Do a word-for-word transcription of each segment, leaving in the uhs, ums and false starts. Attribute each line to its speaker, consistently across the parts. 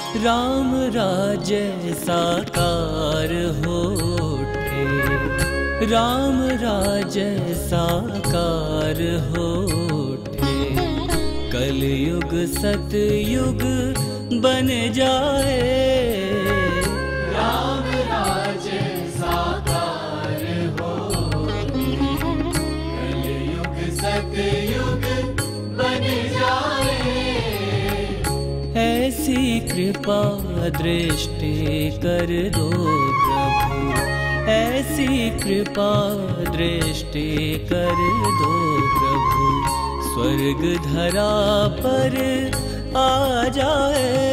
Speaker 1: राम राज्य साकार हो उठे, राम राज्य साकार हो उठे। कलयुग सतयुग बन जाए,
Speaker 2: राम राज्य साकार हो उठे। कलयुग सतयुग बन जाए।
Speaker 1: ऐसी कृपा दृष्टि कर दो प्रभु, ऐसी कृपा दृष्टि कर दो प्रभु। स्वर्ग धरा पर आ जाए,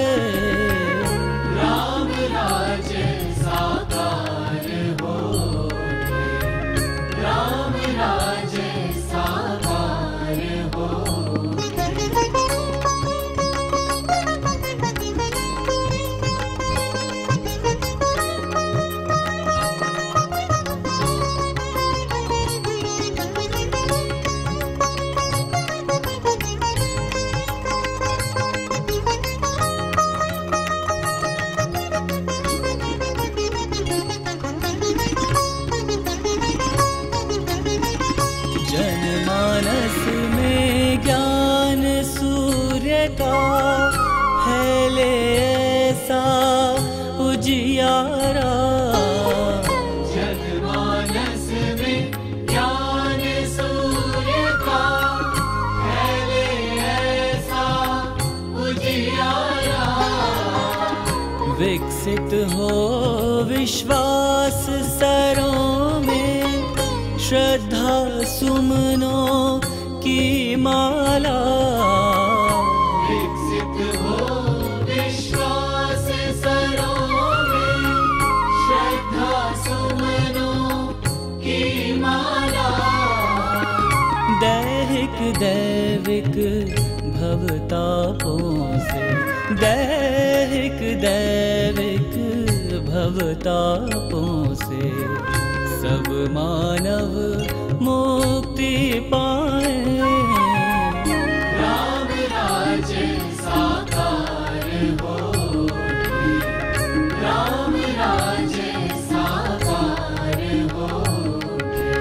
Speaker 2: राम राज्य साकार हो उठे। राम राज्य साकार हो
Speaker 1: जनमानस में ज्ञान सूर्य का फैले ऐसा उजियारा।
Speaker 2: जनमानस में ज्ञान सूर्य का फैले ऐसा उजियारा।
Speaker 1: विकसित हो विश्वास सरों में, श्रद्धा सुमनों की माला।
Speaker 2: विकसित हो विश्वास सरों में, श्रद्धा सुमनों की माला।
Speaker 1: दैहिक दैविक भवतापों से, दैहिक दैविक भवतापों से सब मानव मुक्ति पाए।
Speaker 2: राम राज्य साकार हो उठे। राम राज्य साकार हो उठे।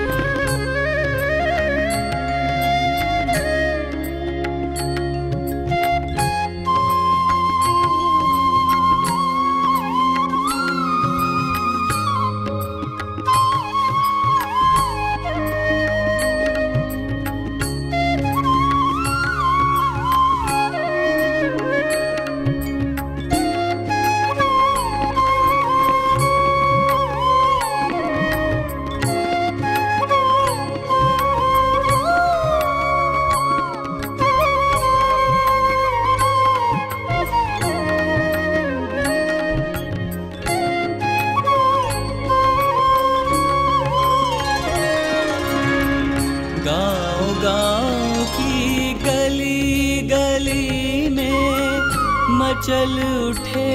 Speaker 1: गाँव गाँव की गली गली में मचल उठे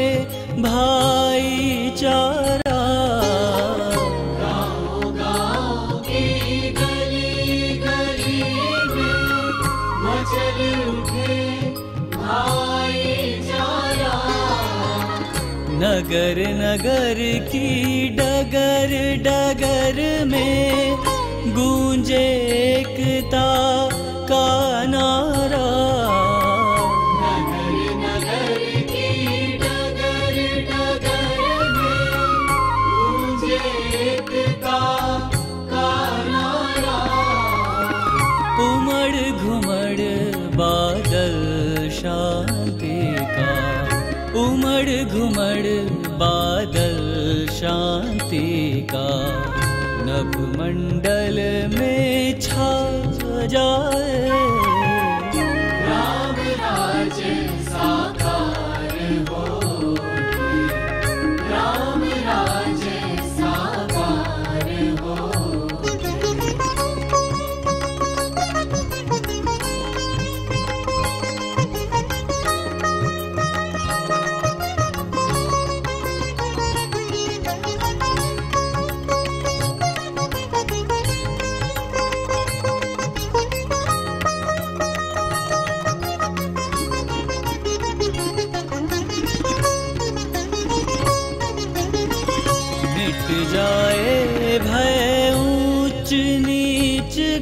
Speaker 1: भाईचारा।
Speaker 2: गाँव गाँव की गली गली में मचल उठे भाईचारा।
Speaker 1: नगर नगर की डगर डगर में गूंजे एकता का नारा।
Speaker 2: नगर नगर की डगर डगर में गूंजे एकता का नारा।
Speaker 1: उमड़ घुमड़ बादल शांति का, उमड़ घुमड़ बादल शांति का नभ मंडल में छा जाए।
Speaker 2: राम राज्य साकार हो उठे। राम राज्य साकार हो उठे।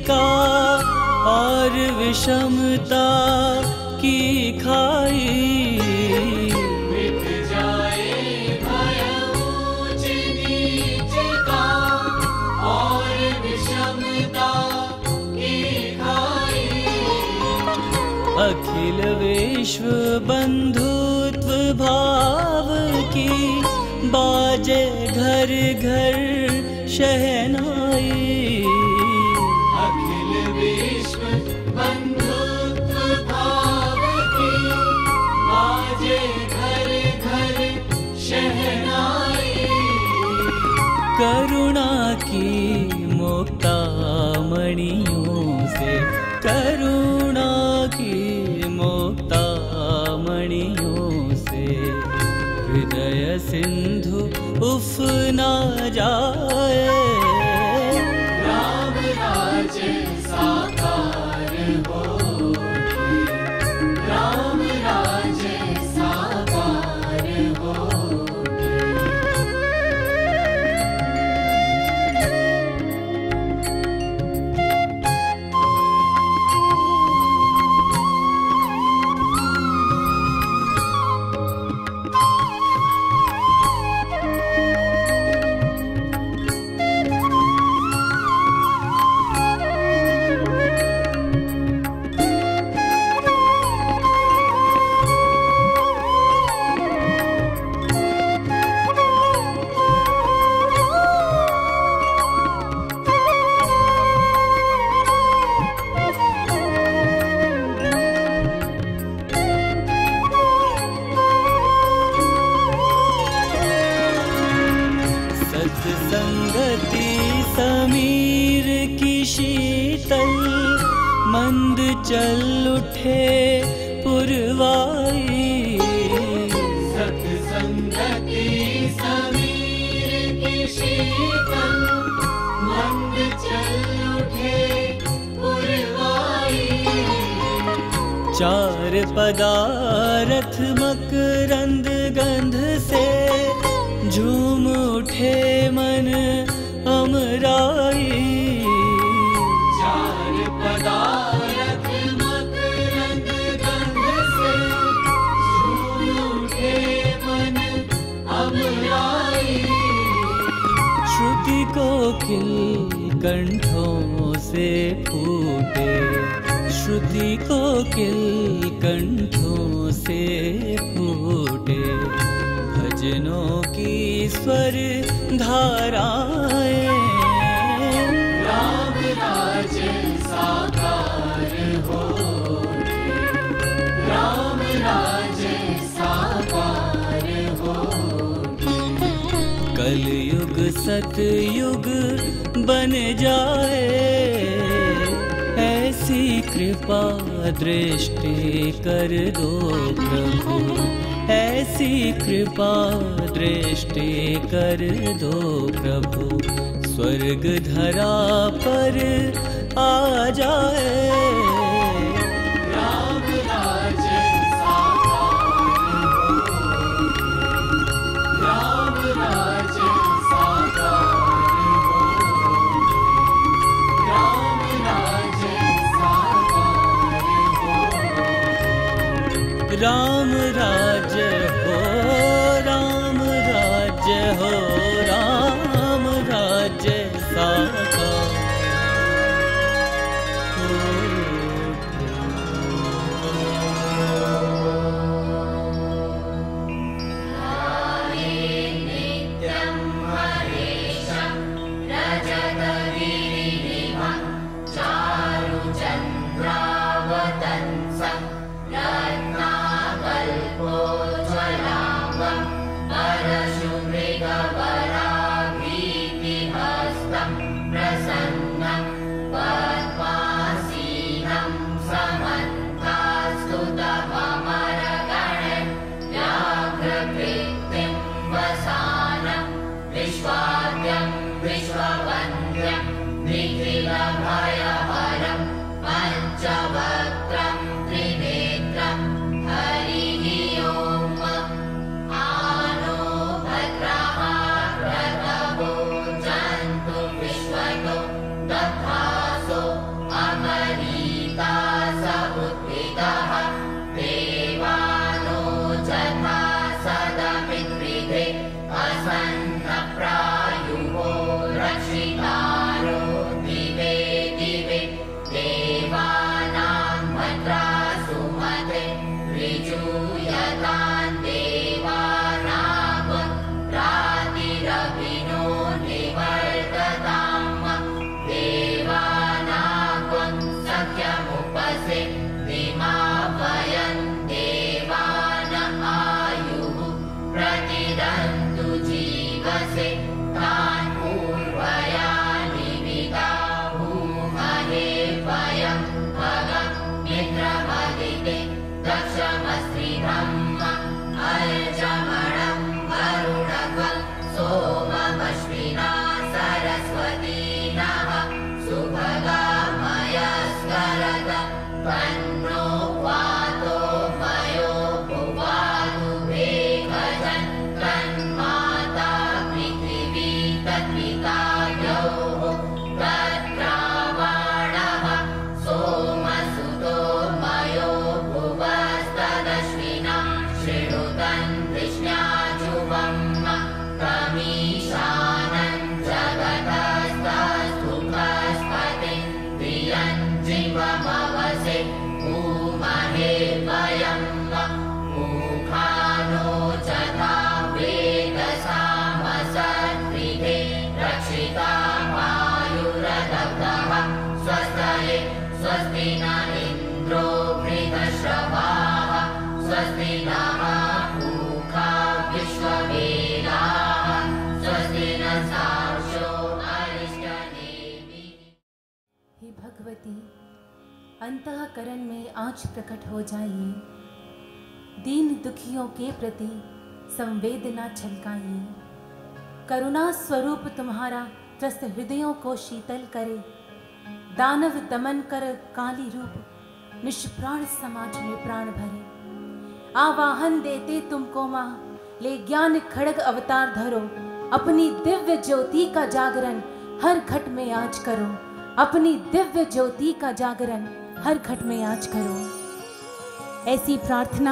Speaker 1: का और विषमता की खाई।
Speaker 2: मिट जाए भय ऊंच नीच का और विषमता की खाई।
Speaker 1: अखिल विश्व बंधुत्व भाव की बाजे घर घर शहनाई।
Speaker 2: अखिल विश्व बंधुत्व भाव की बाजे घर घर शहनाई।
Speaker 1: करुणा की मुक्तामणियों से, करुणा की मुक्तामणियों से हृदय सिंधु उफ ना जाए।
Speaker 2: राम राज्य साकार होगी, राम राज्य साकार होगी।
Speaker 1: सत्संगति समीर की शीतल मंद चल उठे पुरवाई।
Speaker 2: सत्संगति समीर की शीतल मंद चल उठे पुरवाई।
Speaker 1: चार पदारथ मकरंद गंध से झूम उठे मन अमराई।
Speaker 2: चार पदारथ मकरंद गंध से झूम उठे मन अमराई।
Speaker 1: श्रुति कोकिल कंठों से फूटे, श्रुति कोकिल कंठों से फूटे भजनों की स्वर धाराएं।
Speaker 2: राम राज्य साकार होगी, राम राज्य साकार होगी।
Speaker 1: कलयुग सतयुग बन जाए, ऐसी कृपा दृष्टि कर दो प्रभु, ऐसी कृपा दृष्टि कर दो प्रभु। स्वर्ग धरा पर आ जाए।
Speaker 2: राम राज्य साकार होगी, राम राज्य साकार होगी, राम राज्य साकार होगी।
Speaker 1: राम राज्य हो, राम राज्य हो, राम राज्य साकार हो।
Speaker 2: नित्यं हरेशं रजतगिरिनिभं चारुचन्द्रावतंसं रत्नाकल्पोज्ज्वलांगं परशुमृगवर्णं विजूयतान् देवानागुं रातिरभिनो निवर्तताम् देवानागुं सख्यमुपसे दिमावयन् देवान आयुः प्रतिदन्तु जीवसे तान् पूर्वयानि विदाहुमहे वयं भगं मित्रमदिते दक्षमस्त्रिब्रह्म अर्जमणं वरुणगं सोममश्विना सरस्वती नः सुभगामयस्करद तन्नो वातो मयो भुवातु वेगजन् तन्माता पृथिवी तत्पिता द्यौः तत्रावाणः सोमसुतो मयो भुवस्तदश्विना शृणुतन् वृष्ण्याजुवम् तमीशानं जगतस्तस्थुपस्पतिं प्रियं जीवमवसे भूमहे वयं मुखानो जथा वेदसामसत्कृते रक्षिता वायुरदग्धः स्वस्तये स्वस्ति न इन्द्रो वृद्धश्रवाः स्वस्ति नः पूषा विश्ववेदाः स्वस्ति न सार्क्ष्यो अरिष्टनेमिः।
Speaker 3: हे भगवती, अंतःकरण में आज प्रकट हो जाइए, दीन दुखियों के प्रति संवेदना छलकाइए। करुणा स्वरूप तुम्हारा त्रस्त हृदयों को शीतल करे। दानव दमन कर काली रूप निष्प्राण समाज में प्राण भरे। आवाहन देते तुमको माँ, ले ज्ञान खड़ग अवतार धरो। अपनी दिव्य ज्योति का जागरण हर घट में आज करो। अपनी दिव्य ज्योति का जागरण हर घट में आज करो। ऐसी प्रार्थना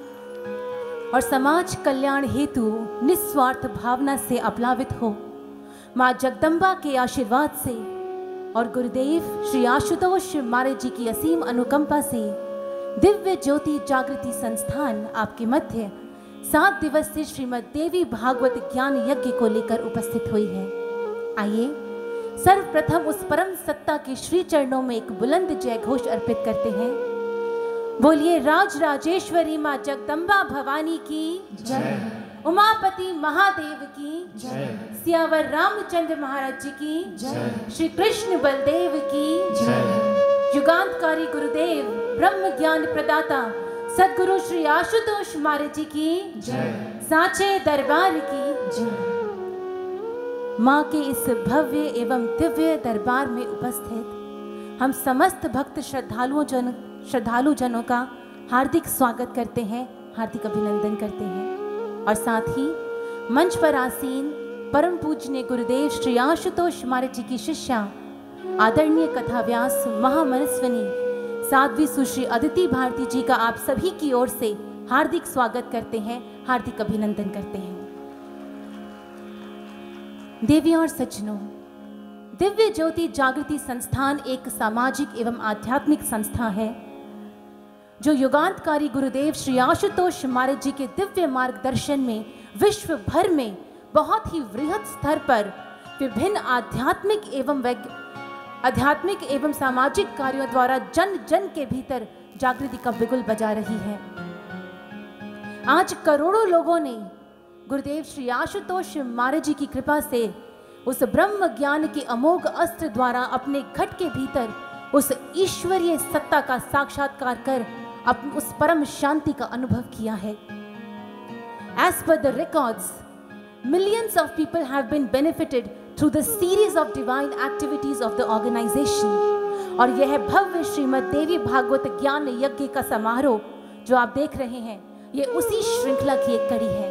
Speaker 3: और समाज कल्याण हेतु निस्वार्थ भावना से अप्लावित हो माँ जगदम्बा के आशीर्वाद से और गुरुदेव श्री आशुतोष महाराज जी की असीम अनुकंपा से दिव्य ज्योति जागृति संस्थान आपके मध्य सात दिवसीय श्रीमद् देवी भागवत ज्ञान यज्ञ को लेकर उपस्थित हुई है। आइए सर्वप्रथम उस परम सत्ता के श्री चरणों में एक बुलंद जय घोष अर्पित करते हैं। बोलिए राज राजेश्वरी माँ जगदम्बा भवानी की जय, उमापति महादेव की जय, सियावर रामचंद्र महाराज जी की जय, श्री कृष्ण बलदेव की जय, युगांतकारी गुरुदेव ब्रह्म ज्ञान प्रदाता सद्गुरु श्री आशुतोष महाराज जी की जय, सांचे दरबार की जय। माँ के इस भव्य एवं दिव्य दरबार में उपस्थित हम समस्त भक्त श्रद्धालुओं जन श्रद्धालु जनों का हार्दिक स्वागत करते हैं, हार्दिक अभिनंदन करते हैं और साथ ही मंच पर आसीन परम पूजनीय गुरुदेव श्री आशुतोष महाराज जी की शिष्या आदरणीय कथाव्यास महामनस्विनी साध्वी सुश्री अदिति भारती जी का आप सभी की ओर से हार्दिक स्वागत करते हैं, हार्दिक अभिनंदन करते हैं। देवियों और सज्जनों, दिव्य ज्योति जागृति संस्थान एक सामाजिक एवं आध्यात्मिक संस्था है जो युगांतकारी गुरुदेव श्री आशुतोष महाराज जी के दिव्य मार्गदर्शन में विश्व भर में बहुत ही वृहद स्तर पर विभिन्न आध्यात्मिक एवं आध्यात्मिक एवं सामाजिक कार्यों द्वारा जन जन के भीतर जागृति का बिगुल बजा रही है। आज करोड़ों लोगों ने गुरुदेव श्री आशुतोष महाराज जी की कृपा से उस ब्रह्म ज्ञान के अमोघ अस्त्र द्वारा अपने घट के भीतर उस ईश्वरीय सत्ता का साक्षात्कार कर अपनी उस परम शांति का अनुभव किया है। As per the records, millions of people have been benefited through the series of divine activities of the organization. और यह भव्य श्रीमद् देवी भागवत ज्ञान यज्ञ का समारोह जो आप देख रहे हैं, ये उसी श्रृंखला की एक कड़ी है।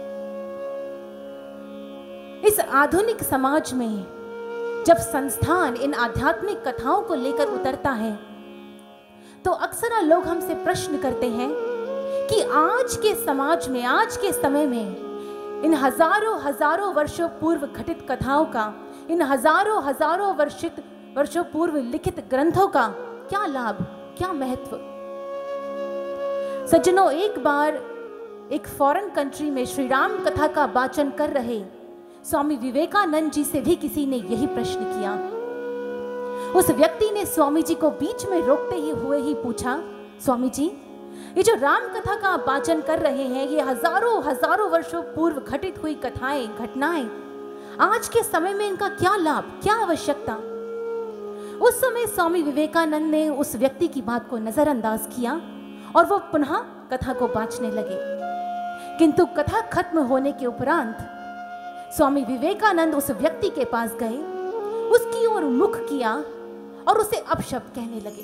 Speaker 3: इस आधुनिक समाज में जब संस्थान इन आध्यात्मिक कथाओं को लेकर उतरता है तो अक्सर लोग हमसे प्रश्न करते हैं कि आज के समाज में, आज के समय में इन हजारों हजारों वर्षों पूर्व घटित कथाओं का, इन हजारों हजारों वर्षित वर्षों पूर्व लिखित ग्रंथों का क्या लाभ, क्या महत्व। सज्जनों, एक बार एक फॉरेन कंट्री में श्री राम कथा का वाचन कर रहे स्वामी विवेकानंद जी से भी किसी ने यही प्रश्न किया। उस व्यक्ति ने स्वामी जी को बीच में रोकते ही हुए ही पूछा, स्वामी जी, ये जो राम कथा का आप वाचन कर रहे हैं, ये हजारों हजारों वर्षों पूर्व घटित हुई कथाएं, घटनाएं, आज के समय में इनका क्या लाभ, क्या आवश्यकता? उस समय स्वामी विवेकानंद ने उस व्यक्ति की बात को नजरअंदाज किया और वो पुनः कथा को बांचने लगे। किंतु कथा खत्म होने के उपरांत स्वामी विवेकानंद उस व्यक्ति के पास गए, उसकी ओर मुख किया और उसे अपशब्द कहने लगे।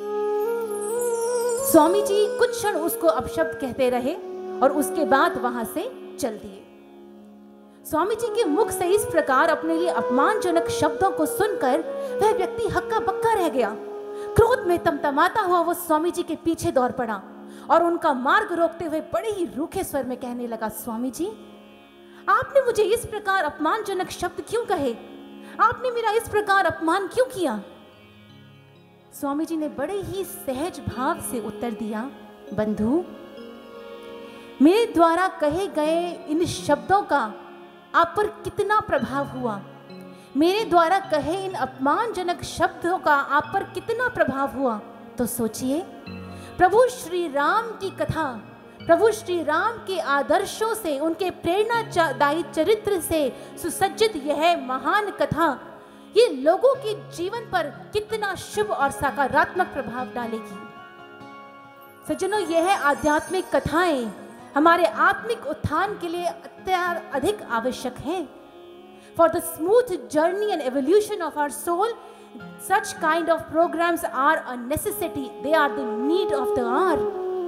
Speaker 3: स्वामी जी कुछ क्षण उसको अपशब्द कहते रहे और उसके बाद वहां से चल दिए। स्वामी जी के मुख से इस प्रकार अपने लिए अपमानजनक शब्दों को सुनकर वह व्यक्ति हक्का बक्का रह गया। क्रोध में तमतमाता हुआ वो स्वामी जी के पीछे दौड़ पड़ा और उनका मार्ग रोकते हुए बड़े ही रूखे स्वर में कहने लगा, स्वामी जी, आपने मुझे इस प्रकार अपमानजनक शब्द क्यों कहे? आपने मेरा इस प्रकार अपमान क्यों किया? स्वामी जी ने बड़े ही सहज भाव से उत्तर दिया, बंधु, मेरे द्वारा कहे गए इन शब्दों का आप पर कितना प्रभाव हुआ, मेरे द्वारा कहे इन अपमानजनक शब्दों का आप पर कितना प्रभाव हुआ, तो सोचिए। प्रभु श्री राम की कथा, प्रभु श्री राम के आदर्शों से, उनके प्रेरणादायी चरित्र से सुसज्जित यह महान कथा, ये लोगों के जीवन पर कितना शुभ और सकारात्मक प्रभाव डालेगी। सज्जनों, यह आध्यात्मिक कथाएं हमारे आत्मिक उत्थान के लिए अत्यंत अधिक आवश्यक हैं। For the smooth journey and evolution of our soul, such kind of programs are a necessity. They are the need of the hour.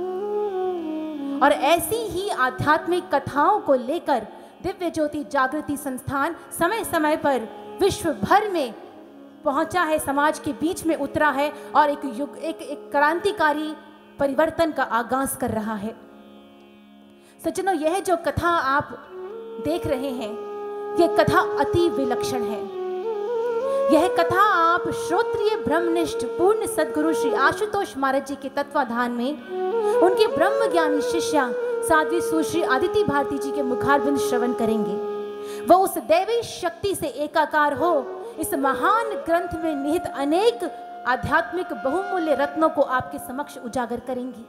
Speaker 3: और ऐसी ही आध्यात्मिक कथाओं को लेकर दिव्य ज्योति जागृति संस्थान समय समय पर विश्व भर में पहुंचा है, समाज के बीच में उतरा है और एक युग एक, एक क्रांतिकारी परिवर्तन का आगाज कर रहा है। सज्जनों, यह जो कथा आप देख रहे हैं, यह कथा अति विलक्षण है। यह कथा आप श्रोत्रिय ब्रह्मनिष्ठ पूर्ण सद्गुरु श्री आशुतोष महाराज जी के तत्वाधान में उनके ब्रह्म ज्ञानी शिष्या साध्वी सुश्री आदिति भारती जी के मुखारबिंद श्रवण करेंगे। वह उस दैवी शक्ति से एकाकार हो इस महान ग्रंथ में निहित अनेक आध्यात्मिक बहुमूल्य रत्नों को आपके समक्ष उजागर करेंगी।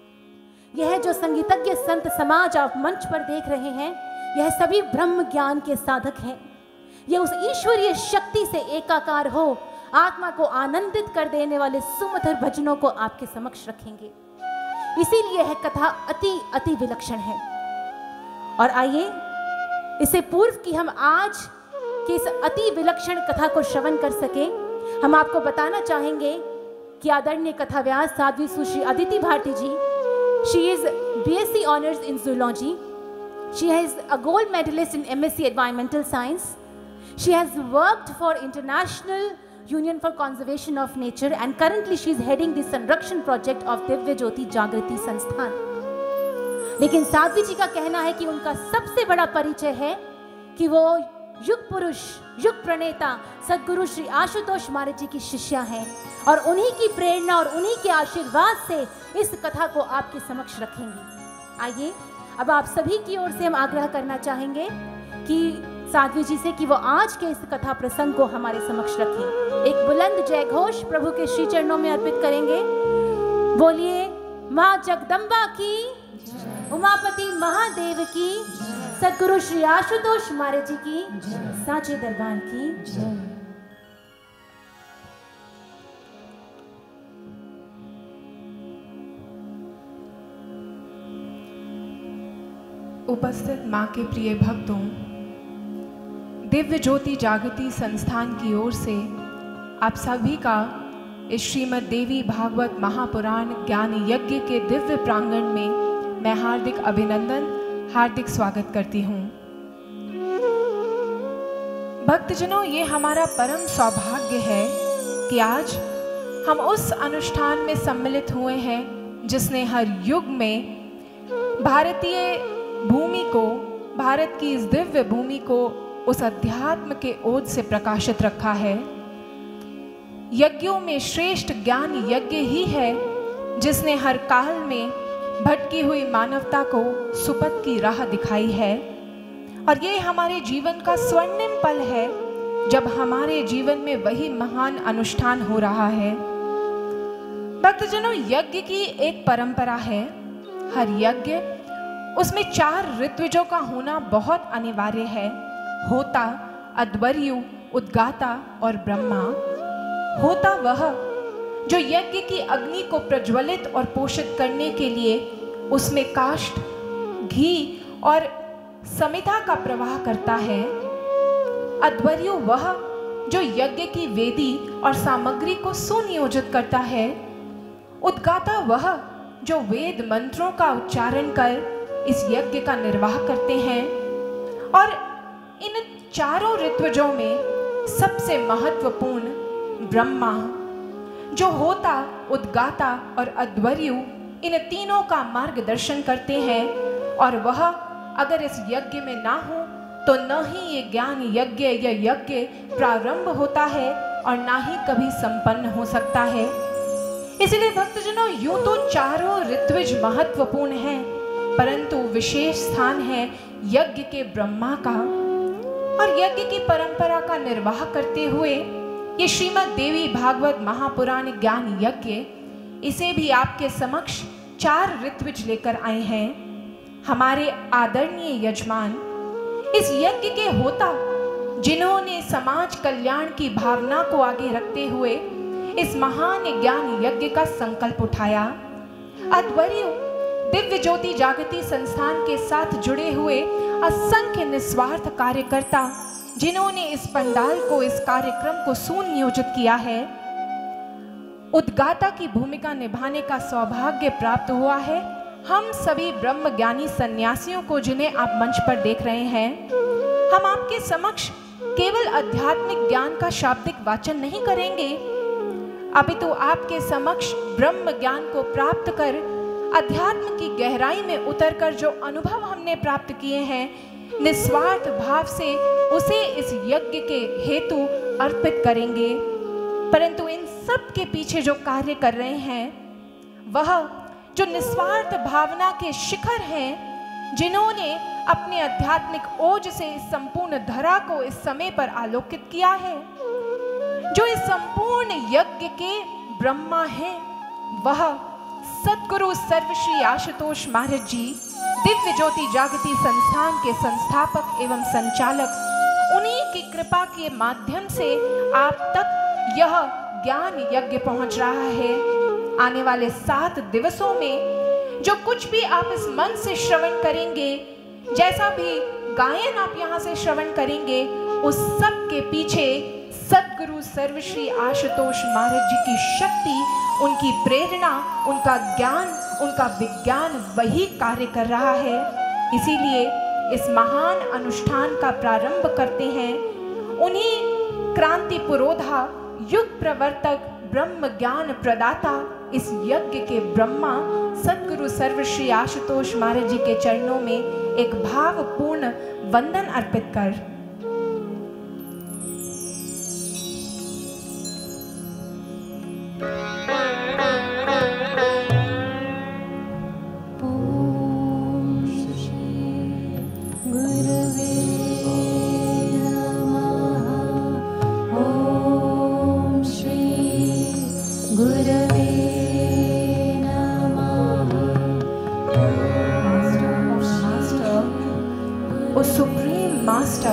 Speaker 3: यह जो संगीतज्ञ संत समाज आप मंच पर देख रहे हैं, यह सभी ब्रह्म ज्ञान के साधक हैं। यह उस ईश्वरीय शक्ति से एकाकार हो आत्मा को आनंदित कर देने वाले सुमधुर भजनों को आपके समक्ष रखेंगे। इसीलिए यह कथा अति अति विलक्षण है। और आइए, इससे पूर्व कि हम आज की इस अति विलक्षण कथा को श्रवण कर सके, हम आपको बताना चाहेंगे कि आदरणीय कथा व्यास साध्वी सुश्री आदिति भारती जी, she is B S c honors in zoology. She is a gold medalist in M S c environmental science. She has worked for International Union for Conservation of Nature and currently she is heading the संरक्षण project of Divya ज्योति जागृति संस्थान। लेकिन साध्वी जी का कहना है कि उनका सबसे बड़ा परिचय है कि वो युग पुरुष, युग प्रणेता सद्गुरु श्री आशुतोष महाराज जी की शिष्या हैं और उन्हीं की प्रेरणा और उन्हीं के आशीर्वाद से इस कथा को आपके समक्ष रखेंगे। आइए, अब आप सभी की ओर से हम आग्रह करना चाहेंगे कि साध्वी जी से कि वो आज के इस कथा प्रसंग को हमारे समक्ष रखें। एक बुलंद जय घोष प्रभु के श्री चरणों में अर्पित करेंगे। बोलिए माँ जगदम्बा की, उमापति महादेव की, सद्गुरु श्री आशुतोष महाराज जी की, साचे दरबार की।
Speaker 4: उपस्थित माँ के प्रिय भक्तों, दिव्य ज्योति जागृति संस्थान की ओर से आप सभी का इस श्रीमद् देवी भागवत महापुराण ज्ञान यज्ञ के दिव्य प्रांगण में मैं हार्दिक अभिनंदन, हार्दिक स्वागत करती हूँ। भक्तजनों, ये हमारा परम सौभाग्य है कि आज हम उस अनुष्ठान में सम्मिलित हुए हैं जिसने हर युग में भारतीय भूमि को, भारत की इस दिव्य भूमि को उस अध्यात्म के ओज से प्रकाशित रखा है। यज्ञों में श्रेष्ठ ज्ञान यज्ञ ही है जिसने हर काल में भटकी हुई मानवता को सुपथ की राह दिखाई है। और ये हमारे जीवन का स्वर्णिम पल है जब हमारे जीवन में वही महान अनुष्ठान हो रहा है। भक्तजनों, यज्ञ की एक परंपरा है। हर यज्ञ, उसमें चार ऋत्विजों का होना बहुत अनिवार्य है। होता, अध्वर्यु, उद्गाता और ब्रह्मा। होता वह जो यज्ञ की अग्नि को प्रज्वलित और पोषित करने के लिए उसमें काष्ठ, घी और समिधा का प्रवाह करता है। अध्वर्यु वह जो यज्ञ की वेदी और सामग्री को सुनियोजित करता है। उद्गाता वह जो वेद मंत्रों का उच्चारण कर इस यज्ञ का निर्वाह करते हैं। और इन चारों ऋत्विजों में सबसे महत्वपूर्ण ब्रह्मा, जो होता, उद्गाता और अध्वर्यु इन तीनों का मार्गदर्शन करते हैं। और वह अगर इस यज्ञ में ना हो तो न ही ये ज्ञान यज्ञ या यज्ञ प्रारंभ होता है और ना ही कभी संपन्न हो सकता है। इसलिए भक्तजनों, यूं तो चारों ऋत्विज महत्वपूर्ण हैं, परंतु विशेष स्थान है यज्ञ के ब्रह्मा का। और यज्ञ की परंपरा का निर्वाह करते हुए ये श्रीमद् देवी भागवत महापुराण ज्ञान यज्ञ, इसे भी आपके समक्ष चार ऋत्विज लेकर आए हैं। हमारे आदरणीय यजमान इस यज्ञ के होता, जिन्होंने समाज कल्याण की भावना को आगे रखते हुए इस महान ज्ञान यज्ञ का संकल्प उठाया। अध्वर्यु दिव्य ज्योति जागृति संस्थान के साथ जुड़े हुए असंख्य निस्वार्थ कार्यकर्ता, जिन्होंने इस पंडाल को, इस कार्यक्रम को सुनियोजित किया है। उद्गाता की भूमिका निभाने का सौभाग्य प्राप्त हुआ है हम सभी ब्रह्म ज्ञानी सन्यासियों को, जिन्हें आप मंच पर देख रहे हैं। हम आपके समक्ष केवल आध्यात्मिक ज्ञान का शाब्दिक वाचन नहीं करेंगे, अपितु तो आपके समक्ष ब्रह्म ज्ञान को प्राप्त कर अध्यात्म की गहराई में उतरकर जो अनुभव हमने प्राप्त किए हैं, निस्वार्थ भाव से उसे इस यज्ञ के हेतु अर्पित करेंगे। परंतु इन सब के पीछे जो कार्य कर रहे हैं, वह जो निस्वार्थ भावना के शिखर हैं, जिन्होंने अपने आध्यात्मिक ओज से इस संपूर्ण धरा को इस समय पर आलोकित किया है, जो इस संपूर्ण यज्ञ के ब्रह्मा हैं, वह सद्गुरु सर्वश्री आशुतोष महाराज जी, दिव्य ज्योति जागृति संस्थान के संस्थापक एवं संचालक, उन्हीं की कृपा के माध्यम से आप तक यह ज्ञान यज्ञ पहुंच रहा है। आने वाले सात दिवसों में जो कुछ भी आप इस मन से श्रवण करेंगे, जैसा भी गायन आप यहाँ से श्रवण करेंगे, उस सब के पीछे सद्गुरु सर्वश्री आशुतोष महाराज जी की शक्ति, उनकी प्रेरणा, उनका ज्ञान, उनका विज्ञान वही कार्य कर रहा है। इसीलिए इस महान अनुष्ठान का प्रारंभ करते हैं उन्हीं क्रांति पुरोधा, युग प्रवर्तक, ब्रह्म ज्ञान प्रदाता, इस यज्ञ के ब्रह्मा सद्गुरु सर्वश्री आशुतोष महाराज जी के चरणों में एक भावपूर्ण वंदन अर्पित कर। O Supreme Master,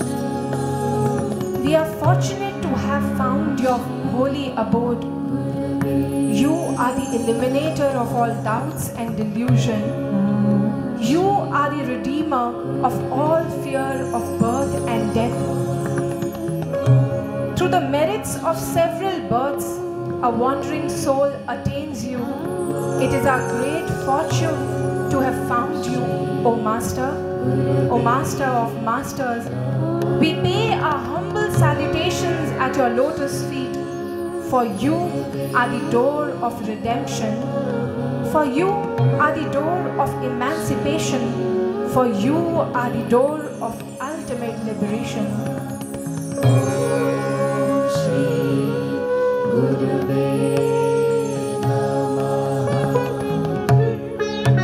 Speaker 4: we are fortunate to have found your holy abode. You are the eliminator of all doubts and delusion. You are the redeemer of all fear of birth and death. Through the merits of several births, a wandering soul attains you. It is our great fortune to have found you, O Master. O Master of Masters, we pay our humble salutations at your lotus feet, for you are the door of redemption, for you are the door of emancipation, for you are the door of ultimate liberation. Om Shri Gurave Namaha.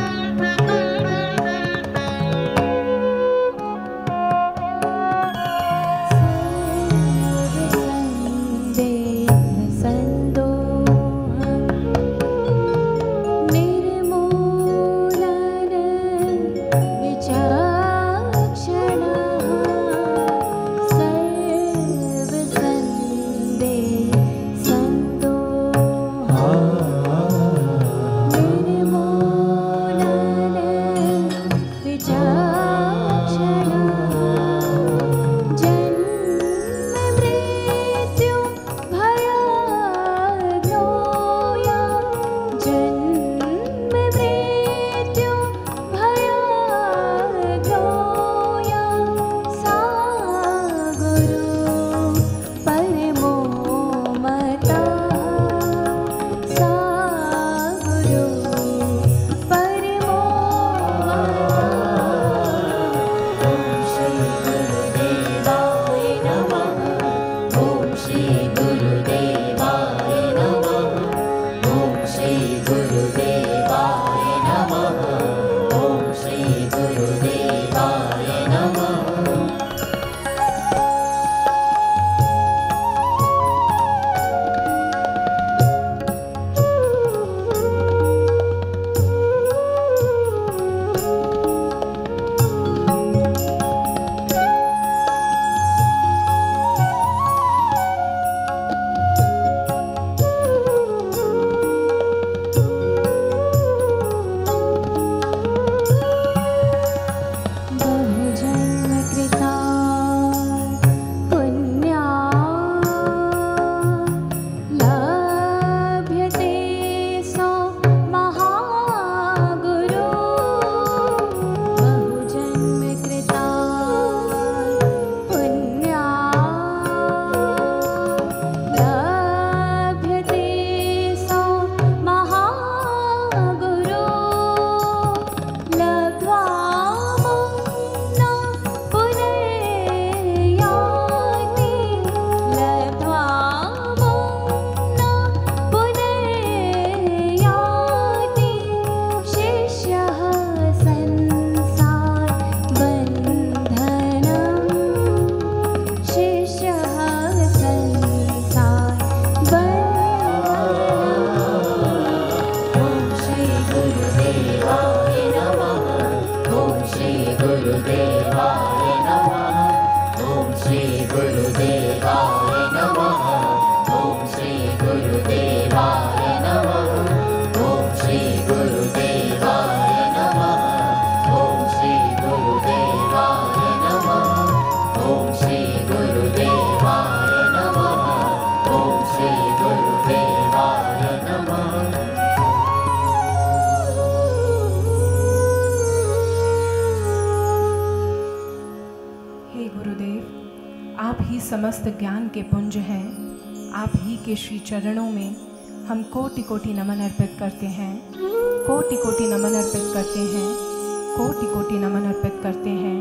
Speaker 4: ही समस्त ज्ञान के पुंज हैं। आप ही के श्री चरणों में हम कोटि कोटि नमन अर्पित करते हैं, कोटि कोटि नमन अर्पित करते हैं, कोटि कोटि नमन अर्पित करते हैं।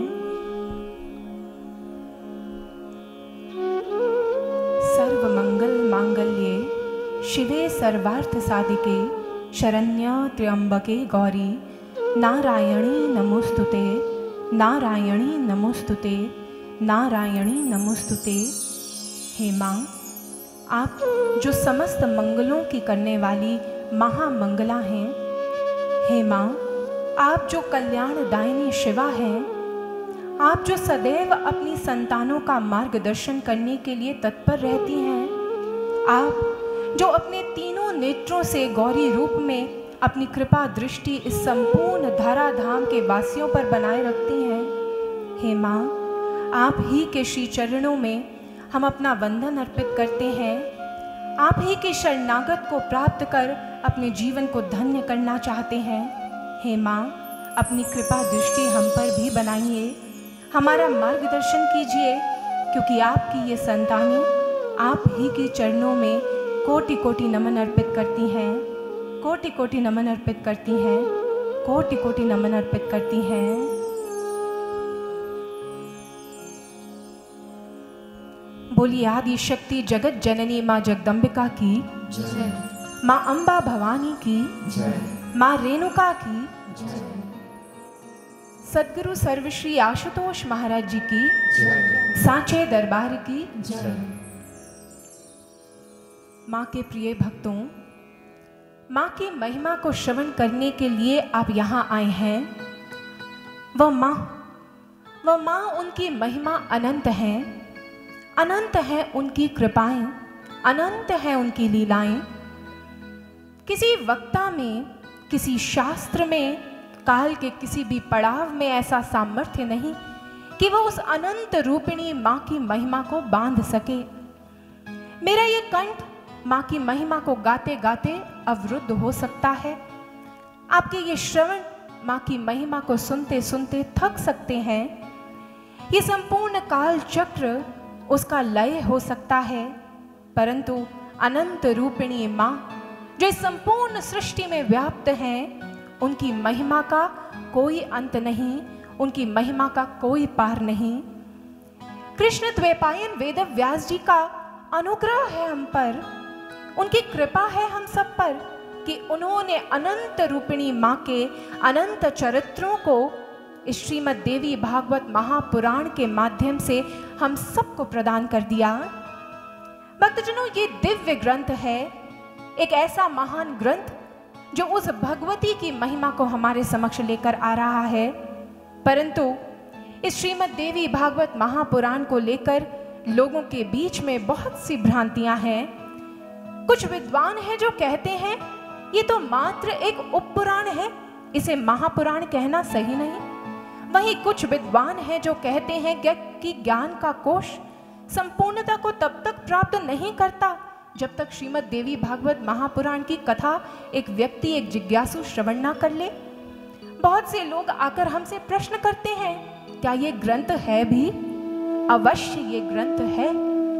Speaker 4: सर्व मंगल मांगल्ये शिवे सर्वार्थ साधिके शरण्य त्र्यंबके गौरी नारायणी नमोस्तुते, नारायणी नमोस्तुते, नारायणी नमोस्तुते। हे माँ, आप जो समस्त मंगलों की करने वाली महामंगला हैं। हे माँ, आप जो कल्याणदायिनी शिवा हैं। आप जो सदैव अपनी संतानों का मार्गदर्शन करने के लिए तत्पर रहती हैं। आप जो अपने तीनों नेत्रों से गौरी रूप में अपनी कृपा दृष्टि इस संपूर्ण धराधाम के वासियों पर बनाए रखती हैं। हे माँ, आप ही के श्री चरणों में हम अपना वंदन अर्पित करते हैं। आप ही के शरणागत को प्राप्त कर अपने जीवन को धन्य करना चाहते हैं। हे माँ, अपनी कृपा दृष्टि हम पर भी बनाइए, हमारा मार्गदर्शन कीजिए, क्योंकि आपकी ये संतानें आप ही के चरणों में कोटि कोटि नमन अर्पित करती हैं, कोटि कोटि नमन अर्पित करती हैं, कोटि कोटि नमन अर्पित करती हैं। बोलिए आदि शक्ति जगत जननी माँ जगदम्बिका की
Speaker 2: जय,
Speaker 4: माँ अम्बा भवानी की
Speaker 2: जय,
Speaker 4: माँ रेणुका की जय, सद्गुरु सर्वश्री आशुतोष महाराज जी की
Speaker 2: जय,
Speaker 4: सांचे दरबार की
Speaker 2: जय।
Speaker 4: माँ के प्रिय भक्तों, माँ की महिमा को श्रवण करने के लिए आप यहाँ आए हैं। वह माँ वह माँ उनकी महिमा अनंत है, अनंत है उनकी कृपाएं, अनंत है उनकी लीलाएं। किसी वक्ता में, किसी शास्त्र में, काल के किसी भी पड़ाव में ऐसा सामर्थ्य नहीं कि वह उस अनंत रूपिणी माँ की महिमा को बांध सके। मेरा ये कंठ माँ की महिमा को गाते गाते अवरुद्ध हो सकता है। आपके ये श्रवण माँ की महिमा को सुनते सुनते थक सकते हैं। ये संपूर्ण काल चक्र उसका लय हो सकता है, परंतु अनंत रूपिणी माँ जो इस संपूर्ण सृष्टि में व्याप्त हैं, उनकी महिमा का कोई अंत नहीं, उनकी महिमा का कोई पार नहीं। कृष्ण द्वैपायन वेद व्यास जी का अनुग्रह है हम पर, उनकी कृपा है हम सब पर कि उन्होंने अनंत रूपिणी माँ के अनंत चरित्रों को इस श्रीमद् देवी भागवत महापुराण के माध्यम से हम सबको प्रदान कर दिया। भक्तजनों, ये दिव्य ग्रंथ है, एक ऐसा महान ग्रंथ जो उस भगवती की महिमा को हमारे समक्ष लेकर आ रहा है। परंतु इस श्रीमद् देवी भागवत महापुराण को लेकर लोगों के बीच में बहुत सी भ्रांतियां हैं। कुछ विद्वान हैं जो कहते हैं ये तो मात्र एक उपपुराण है, इसे महापुराण कहना सही नहीं। वहीं कुछ विद्वान हैं जो कहते हैं कि ज्ञान का कोश संपूर्णता को तब तक प्राप्त नहीं करता जब तक श्रीमद् देवी भागवत महापुराण की कथा एक व्यक्ति, एक जिज्ञासु श्रवण ना कर ले। बहुत से लोग आकर हमसे प्रश्न करते हैं, क्या ये ग्रंथ है भी? अवश्य ये ग्रंथ है।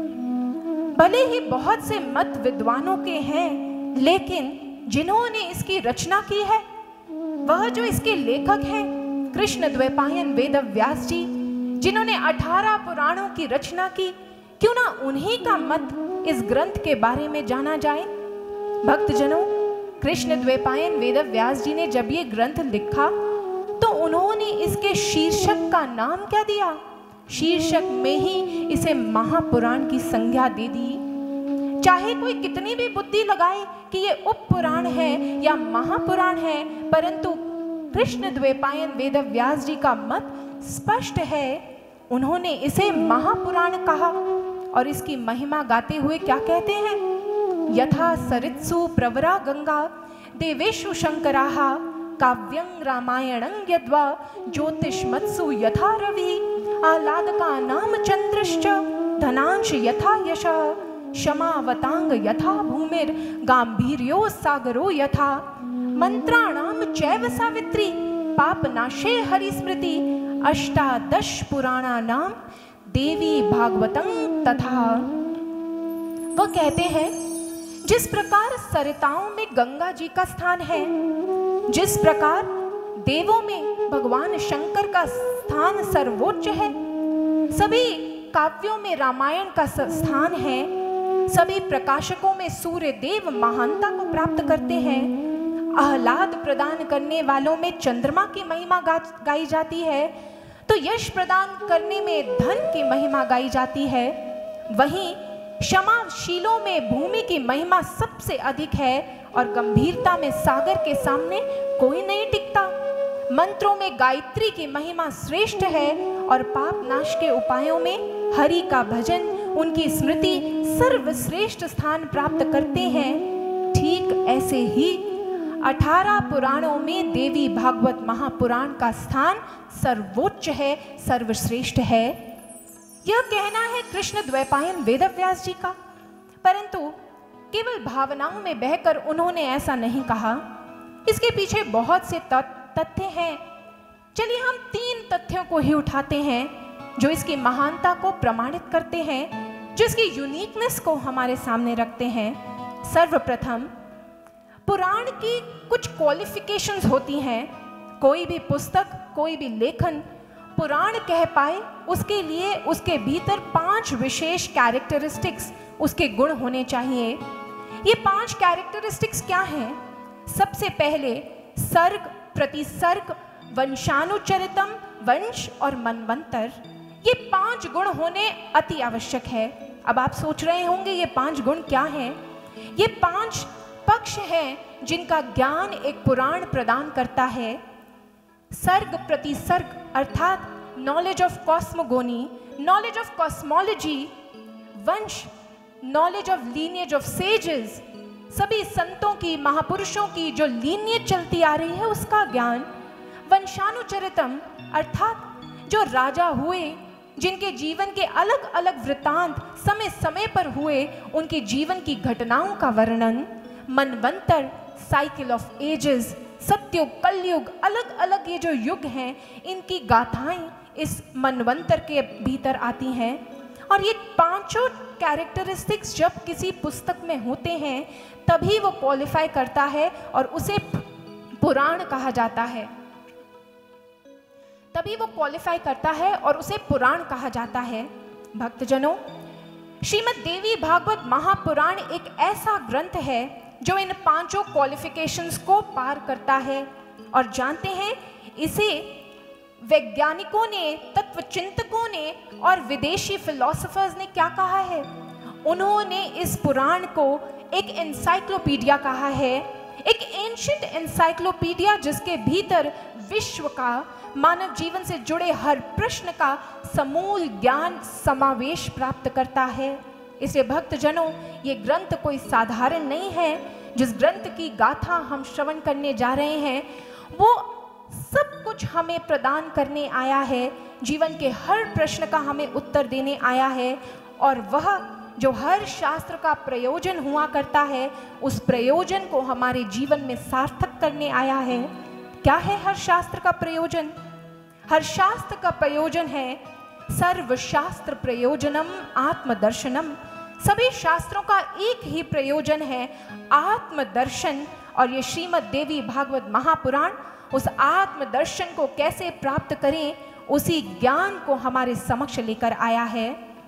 Speaker 4: भले ही बहुत से मत विद्वानों के हैं, लेकिन जिन्होंने इसकी रचना की है, वह जो इसके लेखक हैं कृष्ण द्वैपायन वेद व्यास जी, जिन्होंने अठारह पुराणों की रचना की, क्यों ना उन्हीं का मत इस ग्रंथ के बारे में जाना जाए। भक्तजनों, कृष्ण द्वैपायन वेद व्यास जी ने जब ये ग्रंथ लिखा तो उन्होंने इसके शीर्षक का नाम क्या दिया? शीर्षक में ही इसे महापुराण की संज्ञा दे दी। चाहे कोई कितनी भी बुद्धि लगाए कि ये उपपुराण है या महापुराण है, परंतु कृष्ण द्वैपायन वेद व्यास जी का मत स्पष्ट है, उन्होंने इसे महापुराण कहा। और इसकी महिमा गाते हुए क्या कहते हैं? यथा सरित्सु प्रवरा गंगा देवेषु शंकराः काव्यं रामायणं यद्वा ज्योतिष्मत्सु यथा रवि आह्लादका नाम चंद्रश्च धनांश यथा यशः क्षमावतांग यथा भूमिर गांभीर्यो सागरो यथा मंत्राणाम चैव सावित्री पापनाशे हरिस्मृति अष्टादश पुराणानाम देवी भागवतं तथा। वह कहते हैं, जिस प्रकार सरिताओं में गंगा जी का स्थान है, जिस प्रकार देवों में भगवान शंकर का स्थान सर्वोच्च है, सभी काव्यों में रामायण का स्थान है, सभी प्रकाशकों में सूर्य देव महानता को प्राप्त करते हैं, आह्लाद प्रदान करने वालों में चंद्रमा की महिमा गा, गाई जाती है, तो यश प्रदान करने में धन की महिमा गाई जाती है। वहीं क्षमाशीलों में भूमि की महिमा सबसे अधिक है और गंभीरता में सागर के सामने कोई नहीं टिकता। मंत्रों में गायत्री की महिमा श्रेष्ठ है और पाप नाश के उपायों में हरि का भजन, उनकी स्मृति सर्वश्रेष्ठ स्थान प्राप्त करते हैं। ठीक ऐसे ही अठारह पुराणों में देवी भागवत महापुराण का स्थान सर्वोच्च है, सर्वश्रेष्ठ है। यह कहना है कृष्ण द्वैपायन वेदव्यास जी का, परंतु केवल भावनाओं में बहकर उन्होंने ऐसा नहीं कहा। इसके पीछे बहुत से तथ्य हैं। चलिए हम तीन तथ्यों को ही उठाते हैं जो इसकी महानता को प्रमाणित करते हैं, जो इसकी यूनिकनेस को हमारे सामने रखते हैं। सर्वप्रथम, पुराण की कुछ क्वालिफिकेशंस होती हैं। कोई भी पुस्तक, कोई भी लेखन पुराण कह पाए, उसके लिए उसके भीतर पांच विशेष कैरेक्टरिस्टिक्स, उसके गुण होने चाहिए। ये पांच कैरेक्टरिस्टिक्स क्या हैं? सबसे पहले सर्ग, प्रतिसर्ग, वंशानुचरितम, वंश और मनवंतर, ये पांच गुण होने अति आवश्यक है। अब आप सोच रहे होंगे ये पांच गुण क्या हैं? ये पांच पक्ष हैं जिनका ज्ञान एक पुराण प्रदान करता है। सर्ग प्रतिसर्ग अर्थात knowledge of cosmogony, knowledge of cosmology. वंश, knowledge of lineage of sages, सभी संतों की, महापुरुषों की जो लीनिएज चलती आ रही है उसका ज्ञान। वंशानुचरितम अर्थात जो राजा हुए, जिनके जीवन के अलग अलग वृत्तांत समय समय पर हुए, उनके जीवन की घटनाओं का वर्णन। मनवंतर, साइकिल ऑफ एजेस, सत्युग, कलयुग, अलग अलग ये जो युग हैं, इनकी गाथाएं इस मनवंतर के भीतर आती हैं। और ये पांचों कैरेक्टरिस्टिक्स जब किसी पुस्तक में होते हैं तभी वो क्वालिफाई करता है और उसे पुराण कहा जाता है। तभी वो क्वालिफाई करता है और उसे पुराण कहा जाता है। भक्तजनों, श्रीमद् देवी भागवत महापुराण एक ऐसा ग्रंथ है जो इन पांचों क्वालिफिकेशंस को पार करता है। और जानते हैं, इसे वैज्ञानिकों ने, तत्वचिंतकों ने और विदेशी फिलोसोफर्स ने क्या कहा है? उन्होंने इस पुराण को एक एनसाइक्लोपीडिया कहा है, एक एंशिएंट एनसाइक्लोपीडिया जिसके भीतर विश्व का, मानव जीवन से जुड़े हर प्रश्न का समूल ज्ञान समावेश प्राप्त करता है। इसलिए भक्तजनों, ये ग्रंथ कोई साधारण नहीं है। जिस ग्रंथ की गाथा हम श्रवण करने जा रहे हैं वो सब कुछ हमें प्रदान करने आया है, जीवन के हर प्रश्न का हमें उत्तर देने आया है। और वह जो हर शास्त्र का प्रयोजन हुआ करता है, उस प्रयोजन को हमारे जीवन में सार्थक करने आया है। क्या है हर शास्त्र का प्रयोजन? हर शास्त्र का प्रयोजन है सर्वशास्त्र प्रयोजनम आत्मदर्शनम। सभी शास्त्रों का एक ही प्रयोजन है, आत्मदर्शन। और ये श्रीमद् देवी भागवत महापुराण उस आत्मदर्शन को कैसे प्राप्त करें, उसी ज्ञान को हमारे समक्ष लेकर आया है।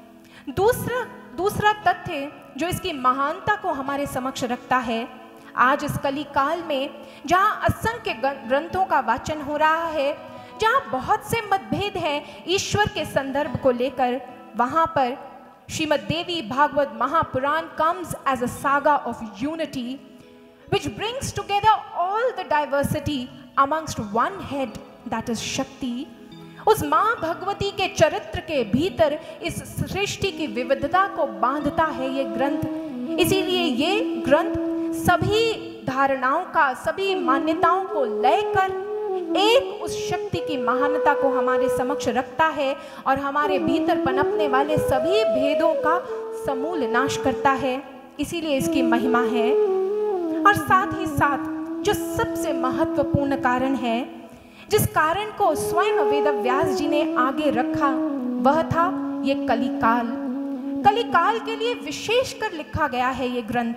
Speaker 4: दूसरा दूसरा तथ्य जो इसकी महानता को हमारे समक्ष रखता है, आज इस कली काल में जहाँ असंख्य ग्रंथों का वाचन हो रहा है, जहाँ बहुत से मतभेद हैं ईश्वर के संदर्भ को लेकर, वहाँ पर श्रीमद् देवी Bhagavat Mahapuran comes as a saga of unity which brings together all the diversity amongst one head, that is Shakti। उस माँ भगवती के चरित्र के भीतर इस सृष्टि की विविधता को बांधता है ये ग्रंथ। इसीलिए ये ग्रंथ सभी धारणाओं का, सभी मान्यताओं को लेकर एक उस शक्ति की महानता को हमारे समक्ष रखता है और हमारे भीतर पनपने वाले सभी भेदों का समूल नाश करता है। इसीलिए इसकी महिमा है। और साथ ही साथ जो सबसे महत्वपूर्ण कारण है, जिस कारण को स्वयं वेदव्यास जी ने आगे रखा, वह था ये कलिकाल कलिकाल के लिए विशेष कर लिखा गया है। ये ग्रंथ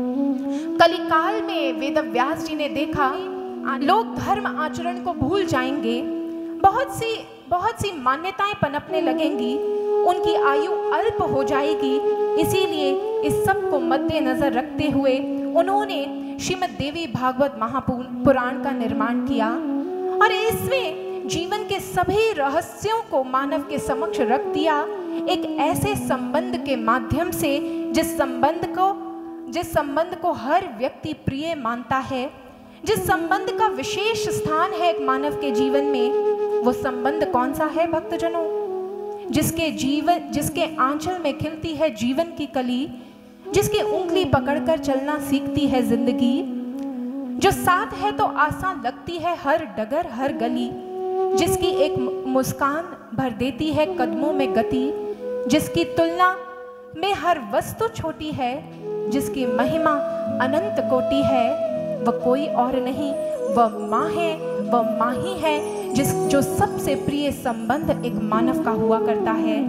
Speaker 4: कलिकाल में वेदव्यास जी ने देखा लोग धर्म आचरण को भूल जाएंगे, बहुत सी बहुत सी मान्यताएं पनपने लगेंगी, उनकी आयु अल्प हो जाएगी। इसीलिए इस सब को मद्देनजर रखते हुए उन्होंने श्रीमद् देवी भागवत महापुराण का निर्माण किया और इसमें जीवन के सभी रहस्यों को मानव के समक्ष रख दिया, एक ऐसे संबंध के माध्यम से जिस संबंध को जिस संबंध को हर व्यक्ति प्रिय मानता है, जिस संबंध का विशेष स्थान है एक मानव के जीवन में। वो संबंध कौन सा है भक्तजनों? जिसके जीवन जिसके आंचल में खिलती है जीवन की कली, जिसकी उंगली पकड़कर चलना सीखती है जिंदगी, जो साथ है तो आसान लगती है हर डगर हर गली, जिसकी एक मुस्कान भर देती है कदमों में गति, जिसकी तुलना में हर वस्तु छोटी है, जिसकी महिमा अनंत कोटि है, वह कोई और नहीं, वह माँ है, वह माँ ही है, जिस जो सबसे प्रिय संबंध एक मानव का हुआ करता है।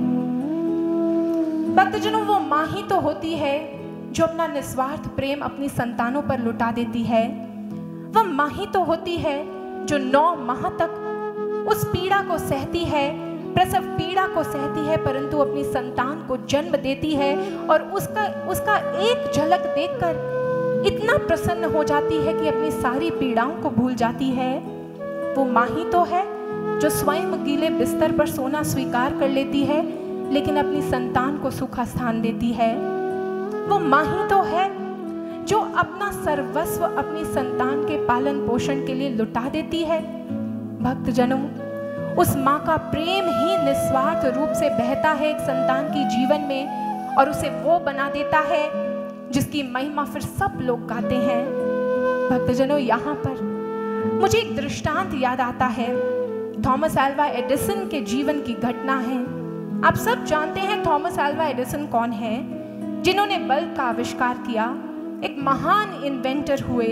Speaker 4: भक्तजनों, वो माँ ही तो होती है जो अपना निस्वार्थ प्रेम अपनी संतानों पर लुटा देती है। वह माँ ही तो होती है जो नौ माह तक उस पीड़ा को सहती है, प्रसव पीड़ा को सहती है, परंतु अपनी संतान को जन्म देती है और उसका उसका एक झलक देखकर इतना प्रसन्न हो जाती है कि अपनी सारी पीड़ाओं को भूल जाती है। वो माँ ही तो है जो स्वयं गीले बिस्तर पर सोना स्वीकार कर लेती है, लेकिन अपनी संतान को सुखा स्थान देती है। वो माँ ही तो है जो अपना सर्वस्व अपनी संतान के पालन पोषण के लिए लुटा देती है। भक्तजनों, उस माँ का प्रेम ही निस्वार्थ रूप से बहता है एक संतान की जीवन में और उसे वो बना देता है जिसकी महिमा फिर सब लोग गाते हैं। भक्तजनों, यहाँ पर मुझे एक दृष्टांत याद आता है। थॉमस अल्वा एडिसन के जीवन की घटना है। आप सब जानते हैं थॉमस अल्वा एडिसन कौन है, जिन्होंने बल्ब का आविष्कार किया, एक महान इन्वेंटर हुए।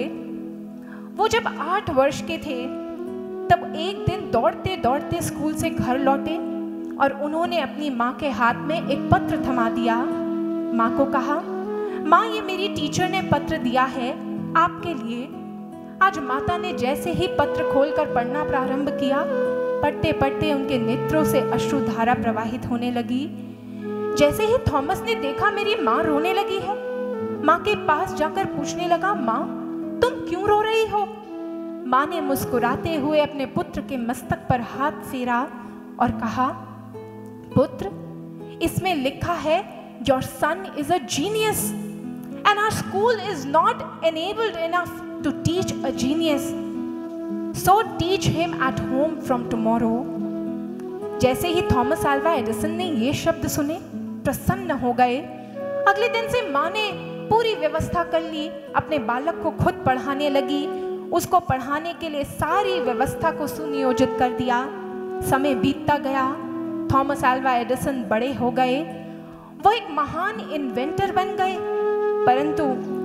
Speaker 4: वो जब आठ वर्ष के थे तब एक दिन दौड़ते दौड़ते स्कूल से घर लौटे और उन्होंने अपनी माँ के हाथ में एक पत्र थमा दिया। माँ को कहा, माँ, ये मेरी टीचर ने पत्र दिया है आपके लिए। आज माता ने जैसे ही पत्र खोलकर पढ़ना प्रारंभ किया, पढ़ते पढ़ते उनके नेत्रों से अश्रुधारा प्रवाहित होने लगी। जैसे ही थॉमस ने देखा मेरी माँ रोने लगी है, माँ के पास जाकर पूछने लगा, माँ तुम क्यों रो रही हो? माँ ने मुस्कुराते हुए अपने पुत्र के मस्तक पर हाथ फेरा और कहा, पुत्र, इसमें लिखा है your son is a genius and our school is not enabled enough to teach a genius, so teach him at home from tomorrow। जैसे ही थॉमस अल्वा एडिसन ने ये शब्द सुने, प्रसन्न हो गए। अगले दिन से माँ ने पूरी व्यवस्था कर ली, अपने बालक को खुद पढ़ाने लगी, उसको पढ़ाने के लिए सारी व्यवस्था को सुनियोजित कर दिया। समय बीतता गया, थॉमस अल्वा एडिसन बड़े हो गए, वो एक महान इन्वेंटर बन गए, परंतु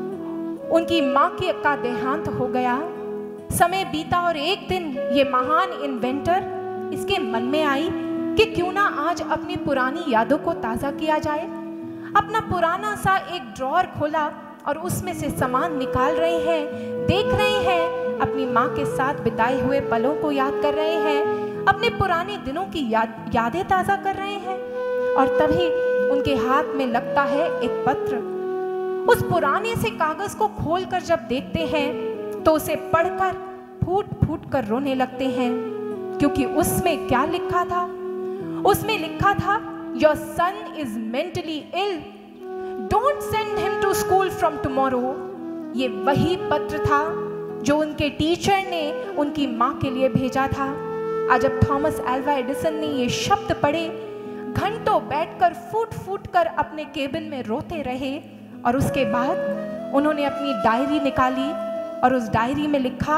Speaker 4: उनकी माँ की का देहांत हो गया। समय बीता और एक दिन ये महान इन्वेंटर, इसके मन में आई कि क्यों ना आज अपनी पुरानी यादों को ताज़ा किया जाए। अपना पुराना सा एक ड्रॉअर खोला और उसमें से सामान निकाल रहे हैं, देख रहे हैं, अपनी माँ के साथ बिताए हुए पलों को याद कर रहे हैं, अपने पुराने दिनों की याद यादें ताज़ा कर रहे हैं। और तभी उनके हाथ में लगता है एक पत्र। उस पुराने से कागज को खोलकर जब देखते हैं तो उसे पढ़कर फूट फूट कर रोने लगते हैं, क्योंकि उसमें क्या लिखा था? उसमें लिखा था, your son is mentally ill, don't send him to school from tomorrow. ये वही पत्र था जो उनके टीचर ने उनकी माँ के लिए भेजा था। आज जब थॉमस अल्वा एडिसन ने ये शब्द पढ़े, घंटों बैठकर फूट फूट कर अपने केबिन में रोते रहे और उसके बाद उन्होंने अपनी डायरी निकाली और उस डायरी में लिखा,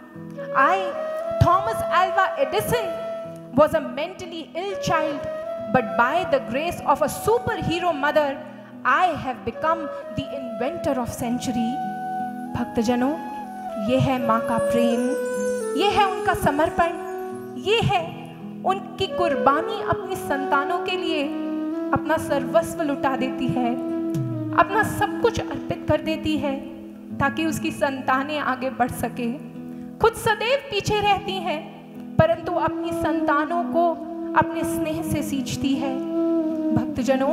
Speaker 4: I Thomas Alva Edison was a mentally ill child, but by the grace of a superhero mother, I have become the inventor of century। भक्तजनों, ये है माँ का प्रेम, ये है उनका समर्पण, ये है उनकी कुर्बानी अपनी संतानों के लिए। अपना सर्वस्व लुटा देती है, अपना सब कुछ अर्पित कर देती है ताकि उसकी संतानें आगे बढ़ सके। खुद सदैव पीछे रहती हैं परंतु अपनी संतानों को अपने स्नेह से सींचती है। भक्तजनों,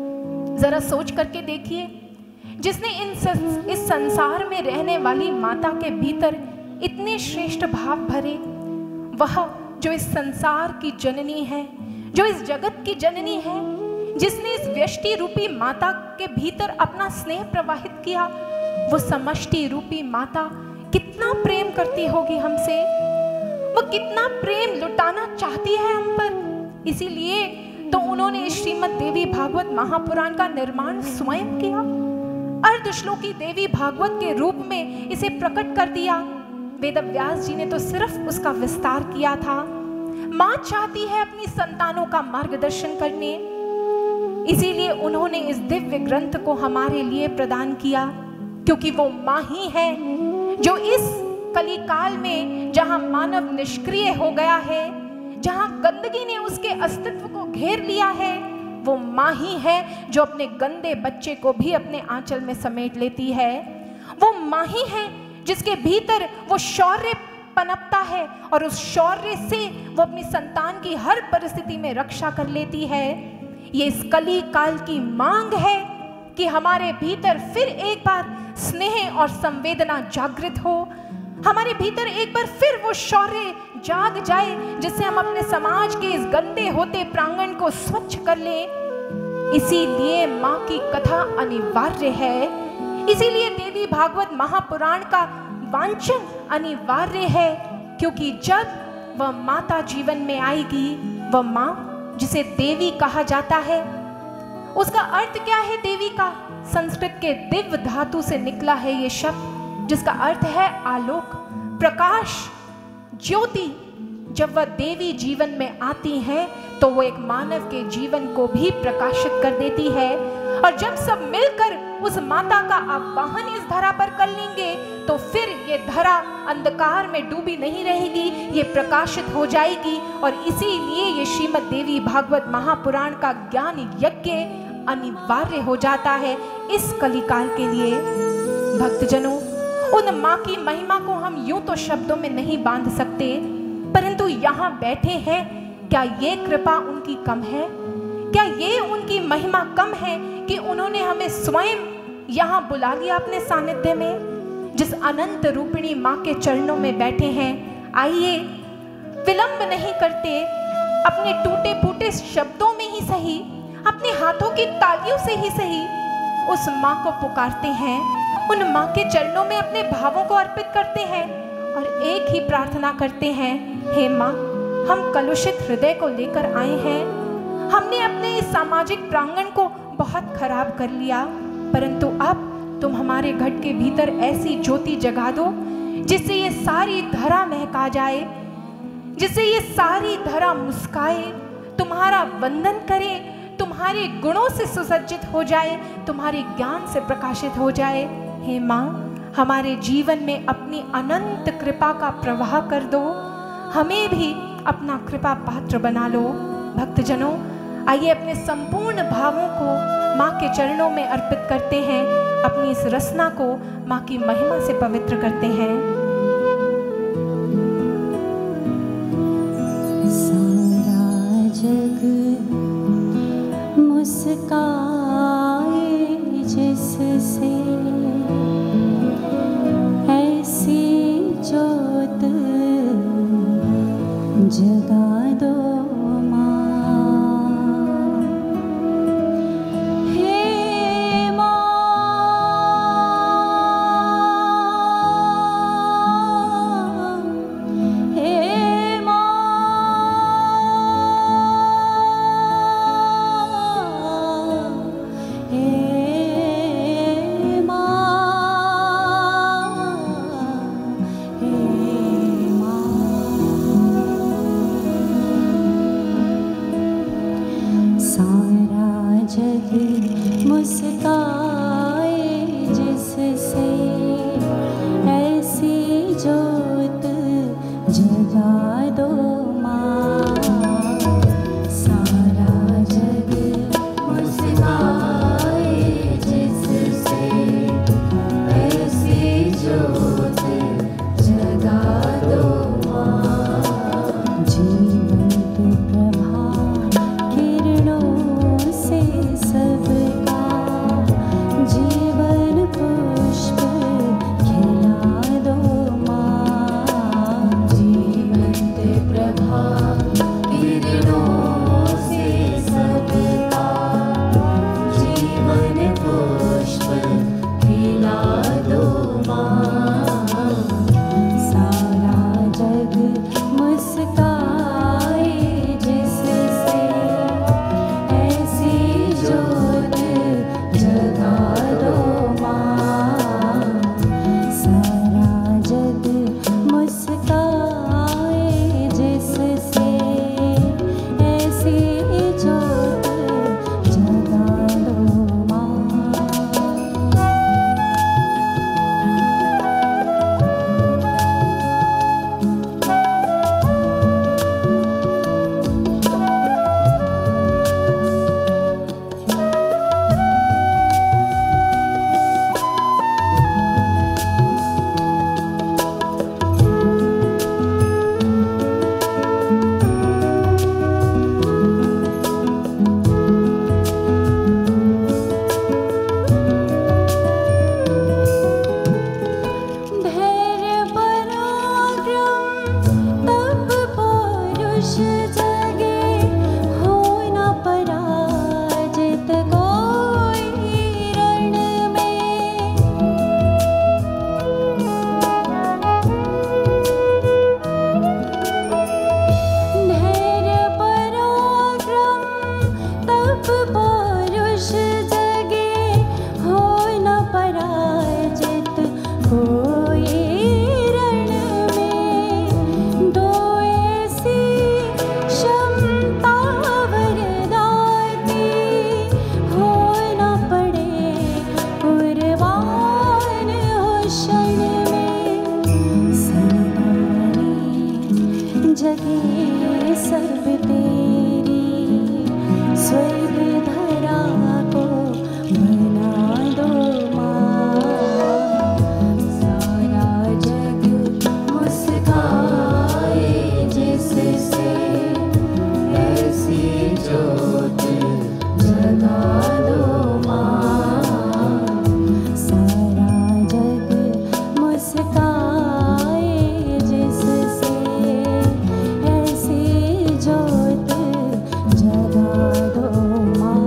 Speaker 4: जरा सोच करके देखिए, जिसने इन सं, इस संसार में रहने वाली माता के भीतर इतने श्रेष्ठ भाव भरे, वह जो इस संसार की जननी है, जो इस जगत की जननी है, जिसने इस व्यष्टि रूपी माता के भीतर अपना स्नेह प्रवाहित किया, वो समष्टि रूपी माता कितना प्रेम करती होगी हमसे, वो कितना प्रेम लुटाना चाहती है हम पर। इसीलिए तो उन्होंने श्रीमद् देवी भागवत महापुराण का निर्माण स्वयं किया, अर्धश्लोकी देवी भागवत के रूप में इसे प्रकट कर दिया। वेदव्यास जी ने तो सिर्फ उसका विस्तार किया था। मां चाहती है अपनी संतानों का मार्गदर्शन करने, इसीलिए उन्होंने इस दिव्य ग्रंथ को हमारे लिए प्रदान किया, क्योंकि वो मां ही है जो इस कलिकाल में जहां मानव निष्क्रिय हो गया है, जहां गंदगी ने उसके अस्तित्व को घेर लिया है, वो मां ही है जो अपने गंदे बच्चे को भी अपने आंचल में समेट लेती है। वो मां ही है जिसके भीतर वो शौर्य पनपता है और उस शौर्य से वो अपनी संतान की हर परिस्थिति में रक्षा कर लेती है। ये इस कली काल की मांग है कि हमारे भीतर फिर एक बार स्नेह और संवेदना जागृत हो, हमारे भीतर एक बार फिर वो शौर्य जाग जाए, जिससे हम अपने समाज के इस गंदे होते प्रांगण को स्वच्छ कर लें। इसीलिए मां की कथा अनिवार्य है, इसीलिए देवी भागवत महापुराण का वांचन अनिवार्य है, क्योंकि जब वह माता जीवन में आएगी, वह मां जिसे देवी कहा जाता है, उसका अर्थ क्या है देवी का? संस्कृत के दिव्य धातु से निकला है ये शब्द, जिसका अर्थ है आलोक, प्रकाश, ज्योति। जब वह देवी जीवन में आती हैं तो वो एक मानव के जीवन को भी प्रकाशित कर देती है, और जब सब मिलकर उस माता का आवाहन इस धरा पर कर लेंगे तो फिर ये धरा अंधकार में डूबी नहीं रहेगी, ये प्रकाशित हो जाएगी। और इसीलिए ये श्रीमद् देवी भागवत महापुराण का ज्ञान यज्ञ अनिवार्य हो जाता है इस कलिकाल के लिए। भक्तजनों, उन माँ की महिमा को हम यूं तो शब्दों में नहीं बांध सकते, परंतु यहाँ बैठे हैं, क्या ये कृपा उनकी कम है? क्या ये उनकी महिमा कम है कि उन्होंने हमें स्वयं यहाँ बुला लिया अपने सानिध्य में? जिस अनंत रूपिणी माँ के चरणों में बैठे हैं, आइए विलंब नहीं करते, अपने टूटे फूटे शब्दों में ही सही, अपने हाथों की तालियों से ही सही, उस माँ को पुकारते हैं, उन माँ के चरणों में अपने भावों को अर्पित करते हैं और एक ही प्रार्थना करते हैं, हे माँ, हम कलुषित हृदय को लेकर आए हैं, हमने अपने इस सामाजिक प्रांगण को बहुत खराब कर लिया, परंतु अब तुम हमारे घट के भीतर ऐसी ज्योति जगा दो जिससे ये सारी धरा महका जाए, जिससे ये सारी धरा मुस्काए, तुम्हारा वंदन करे, तुम्हारे गुणों से सुसज्जित हो जाए, तुम्हारे ज्ञान से प्रकाशित हो जाए। हे माँ, हमारे जीवन में अपनी अनंत कृपा का प्रवाह कर दो, हमें भी अपना कृपा पात्र बना लो। भक्तजनों, आइए अपने संपूर्ण भावों को माँ के चरणों में अर्पित करते हैं, अपनी इस रसना को माँ की महिमा से पवित्र करते हैं।
Speaker 5: सारा जग मुस्काए जिससे, ऐसी ज्योत जगा दो प्रभा किरणों से सबका जीवन पुष्प खिला दो माँ। सारा जग मुस्काए जिससे ऐसी ज्योत जगा दो माँ। सारा जग मुस्काए जिससे ऐसी ज्योत जगा दो माँ। धैर्य पराक्रम तप पौरुष जगे हो न पराजित कोई रण में। धैर्य पराक्रम तप पौरुष जगे हो न पराजित कोई रण में। दो ऐसी क्षमता वरदाती हो न पड़े कुर्बान हो क्षण में। सरदारी जगे सब तेरी स्वर्ग धरा को बना दो माँ। सारा जग मुस्काए जिससे ऐसी ज्योत जगा दो माँ। सारा जग मुस्काए जिससे ऐसी ज्योत जगा दो माँ।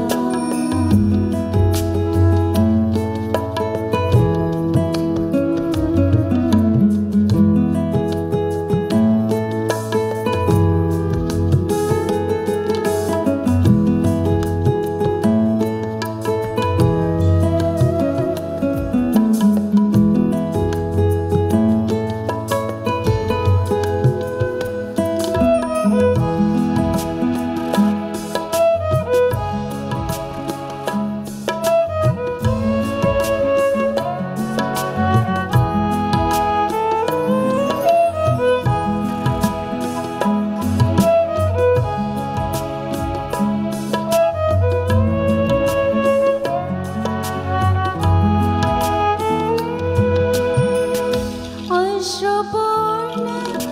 Speaker 5: अश्रुपूर्ण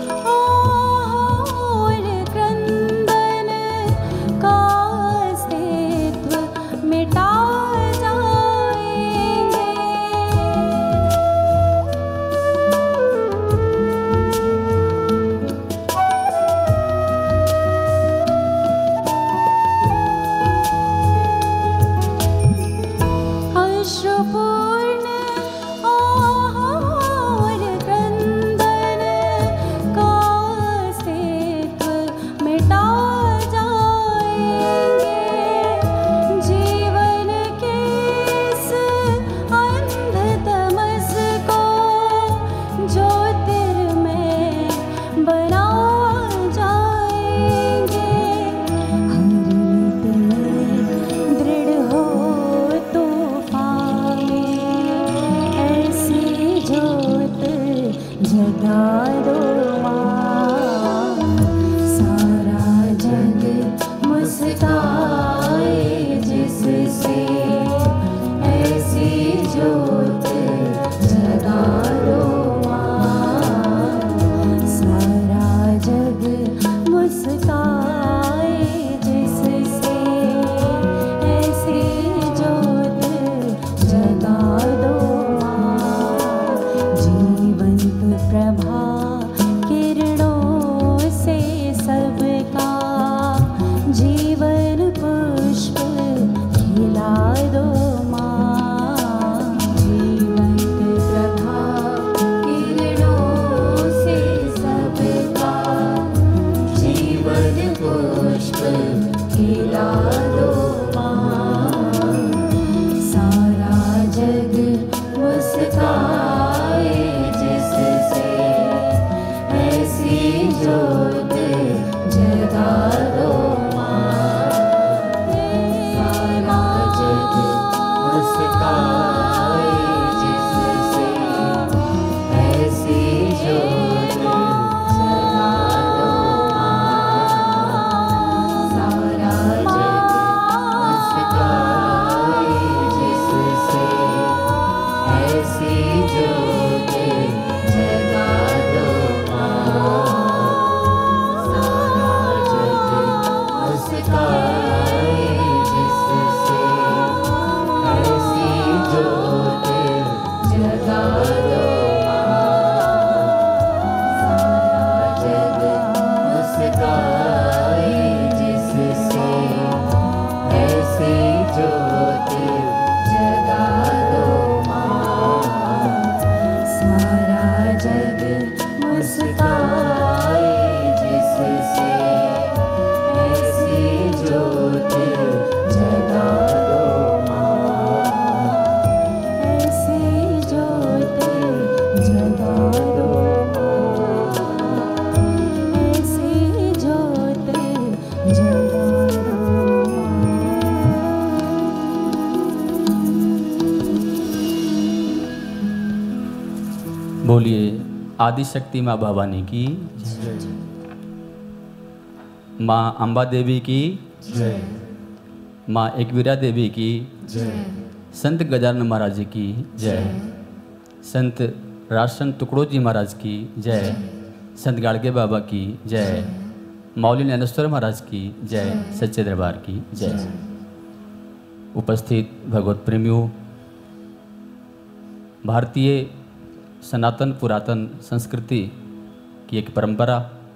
Speaker 5: और क्रंदन का अस्तित्व मिटा जाएंगे। अश्रुपूर्ण और क्रंदन का अस्तित्व मिटा जाएंगे। जीवन के इस अंध तमस को ज्योतिर्मय बना जाएंगे। हर नीति दृढ़ हो तूफान में ऐसी ज्योत जगा दो माँ। सारा जग मुस्काए जिससे ऐसी ज्योत जगा दो माँ। सारा जग मुस्काए जिससे ऐसी ज्योत जगा दो माँ। जीवंत प्रभा किरणों से मुस्काए जिससे ऐसी ज्योत जगा दो माँ। सारा जग मुस्काए जिससे ऐसी ज्योत जगा दो माँ। ऐसी ज्योत जगा दो माँ। ऐसी ज्योत जगा दो माँ।
Speaker 6: बोलिए आदिशक्ति माँ भवानी की, माँ अम्बा देवी की, माँ एकवीरा देवी की, संत गजानन महाराज जी की जय, संत राशन टुकड़ो जी महाराज की जय, संत गाड़गे बाबा की जय, मौली नैनेश्वर महाराज की जय, सच्चे दरबार की जय। उपस्थित भगवत प्रेमियों, भारतीय सनातन पुरातन संस्कृति की एक परंपरा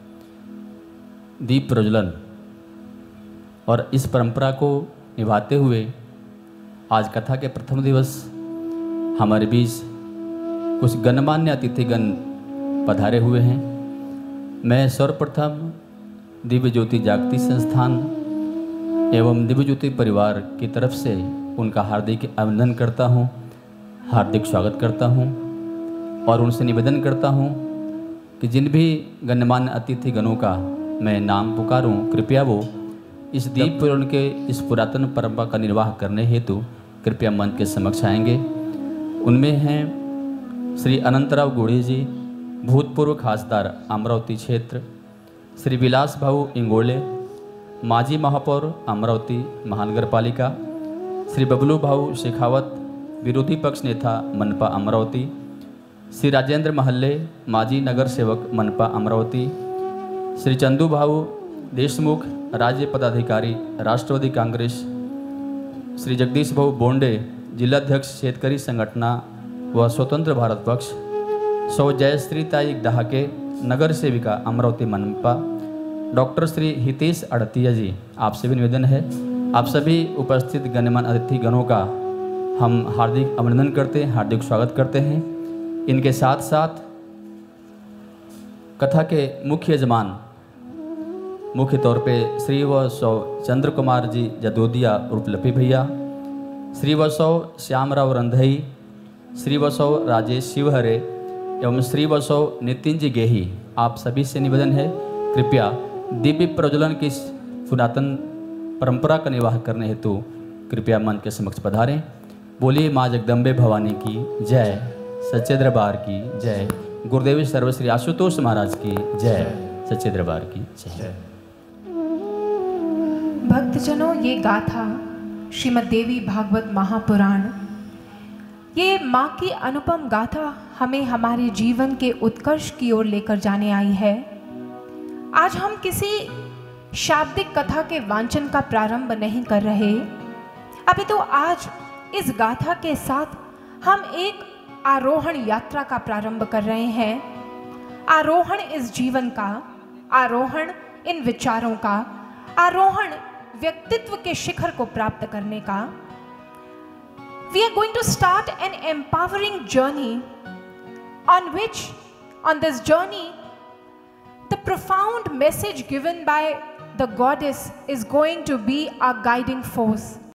Speaker 6: दीप प्रज्वलन, और इस परंपरा को निभाते हुए आज कथा के प्रथम दिवस हमारे बीच कुछ गणमान्य अतिथिगण पधारे हुए हैं। मैं सर्वप्रथम दिव्य ज्योति जागृति संस्थान एवं दिव्य ज्योति परिवार की तरफ से उनका हार्दिक अभिनंदन करता हूं, हार्दिक स्वागत करता हूं और उनसे निवेदन करता हूं कि जिन भी गणमान्य अतिथिगणों का मैं नाम पुकारूं, कृपया वो इस दीप प्रज्वलन के इस पुरातन परंपरा का निर्वाह करने हेतु कृपया मंच के समक्ष आएंगे। उनमें हैं श्री अनंतराव गोड़े जी, भूतपूर्व खासदार अमरावती क्षेत्र, श्री विलास भाऊ इंगोले, माजी महापौर अमरावती महानगर पालिका, श्री बबलू भाऊ शेखावत, विरोधी पक्ष नेता मनपा अमरावती, श्री राजेंद्र महल्ले, माजी नगर सेवक मनपा अमरावती, श्री चंदू भाऊ देशमुख, राज्य पदाधिकारी राष्ट्रवादी कांग्रेस, श्री जगदीश भाऊ बोंडे, जिलाध्यक्ष शेतकरी संगठना व स्वतंत्र भारत पक्ष, सौ जयश्रीताई डहाके, नगर सेविका अमरावती मनपा, डॉक्टर श्री हितेश अड़तिया जी, आपसे भी निवेदन है, आप सभी उपस्थित गणमान्य अतिथिगणों का हम हार्दिक अभिनंदन करते हैं, हार्दिक स्वागत करते हैं। इनके साथ साथ कथा के मुख्य यजमान मुख्य तौर पे श्री व सौ चंद्र कुमार जी जदोदिया उर्फ लपी भैया, श्री व सौ श्यामराव रंधई, श्री व सौ राजेश शिवहरे एवं श्री व सौ नितिन जी गेही, आप सभी से निवेदन है कृपया दिव्य प्रज्वलन की इस पुरातन परंपरा का निर्वाह करने हेतु कृपया मंच के समक्ष पधारें। बोलिए माँ जगदम्बे भवानी की जय, सच्चे दरबार की जय, गुरुदेव सर्वश्री आशुतोष महाराज की जय, सच्चे दरबार की जय।
Speaker 4: भक्तजनों, ये गाथा श्रीमद् देवी भागवत महापुराण, ये माँ की अनुपम गाथा हमें हमारे जीवन के उत्कर्ष की ओर लेकर जाने आई है। आज हम किसी शाब्दिक कथा के वांचन का प्रारंभ नहीं कर रहे, अभी तो आज इस गाथा के साथ हम एक आरोहण यात्रा का प्रारंभ कर रहे हैं। आरोहण इस जीवन का, आरोहण इन विचारों का, आरोहण व्यक्तित्व के शिखर को प्राप्त करने का। We are going to start an empowering journey on which, on this journey, the profound message given by the goddess is going to be our guiding force.